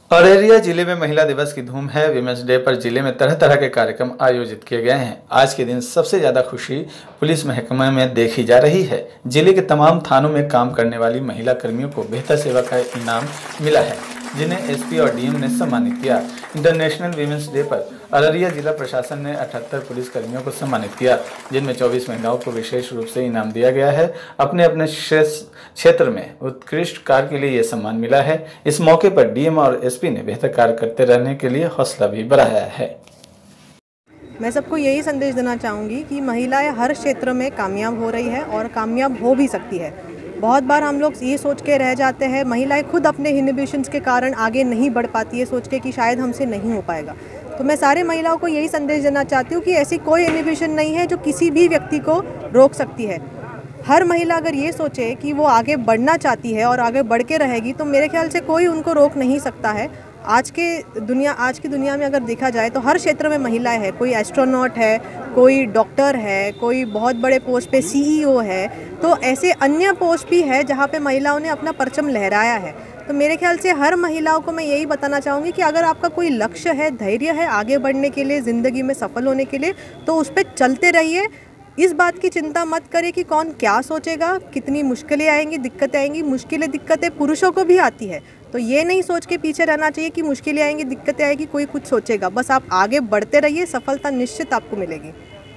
अररिया जिले में महिला दिवस की धूम है। विमेंस डे पर जिले में तरह तरह के कार्यक्रम आयोजित किए गए हैं। आज के दिन सबसे ज्यादा खुशी पुलिस महकमे में देखी जा रही है। जिले के तमाम थानों में काम करने वाली महिला कर्मियों को बेहतर सेवा का इनाम मिला है, जिन्हें एसपी और डीएम ने सम्मानित किया। इंटरनेशनल विमेंस डे पर अररिया जिला प्रशासन ने 78 पुलिस कर्मियों को सम्मानित किया, जिनमें 24 महिलाओं को विशेष रूप से इनाम दिया गया है। अपने अपने क्षेत्र में उत्कृष्ट कार्य के लिए यह सम्मान मिला है। इस मौके पर डीएम और एसपी ने बेहतर कार्य करते रहने के लिए हौसला भी बढ़ाया है। मैं सबको यही संदेश देना चाहूँगी कि महिलाएं हर क्षेत्र में कामयाब हो रही है और कामयाब हो भी सकती है। बहुत बार हम लोग ये सोच के रह जाते हैं, महिलाएं खुद अपने इनहिबिशंस के कारण आगे नहीं बढ़ पाती है, सोच के कि शायद हमसे नहीं हो पाएगा। तो मैं सारे महिलाओं को यही संदेश देना चाहती हूँ कि ऐसी कोई इनहिबिशन नहीं है जो किसी भी व्यक्ति को रोक सकती है। हर महिला अगर ये सोचे कि वो आगे बढ़ना चाहती है और आगे बढ़ के रहेगी, तो मेरे ख्याल से कोई उनको रोक नहीं सकता है। आज की दुनिया में अगर देखा जाए तो हर क्षेत्र में महिलाएं हैं। कोई एस्ट्रोनॉट है, कोई डॉक्टर है, कोई बहुत बड़े पोस्ट पे सीईओ है, तो ऐसे अन्य पोस्ट भी है जहाँ पे महिलाओं ने अपना परचम लहराया है। तो मेरे ख्याल से हर महिलाओं को मैं यही बताना चाहूँगी कि अगर आपका कोई लक्ष्य है, धैर्य है आगे बढ़ने के लिए, ज़िंदगी में सफल होने के लिए, तो उस पर चलते रहिए। इस बात की चिंता मत करें कि कौन क्या सोचेगा, कितनी मुश्किलें आएंगी, दिक्कतें आएंगी। मुश्किलें दिक्कतें पुरुषों को भी आती है, तो ये नहीं सोच के पीछे रहना चाहिए कि मुश्किलें आएंगी, दिक्कतें आएगी, कोई कुछ सोचेगा। बस आप आगे बढ़ते रहिए, सफलता निश्चित आपको मिलेगी।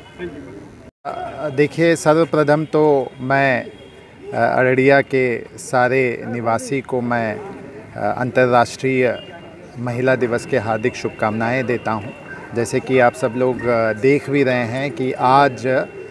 देखिए, सर्वप्रथम तो मैं अररिया के सारे निवासी को मैं अंतर्राष्ट्रीय महिला दिवस के हार्दिक शुभकामनाएं देता हूं। जैसे कि आप सब लोग देख भी रहे हैं कि आज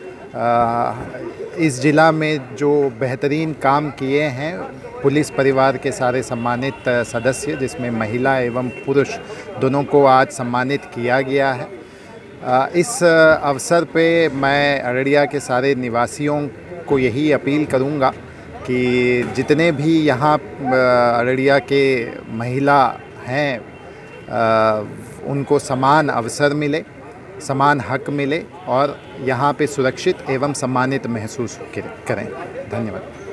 इस ज़िला में जो बेहतरीन काम किए हैं, पुलिस परिवार के सारे सम्मानित सदस्य, जिसमें महिला एवं पुरुष दोनों को आज सम्मानित किया गया है। इस अवसर पे मैं अररिया के सारे निवासियों को यही अपील करूंगा कि जितने भी यहाँ अररिया के महिला हैं, उनको समान अवसर मिले, समान हक मिले और यहाँ पे सुरक्षित एवं सम्मानित महसूस करें। धन्यवाद।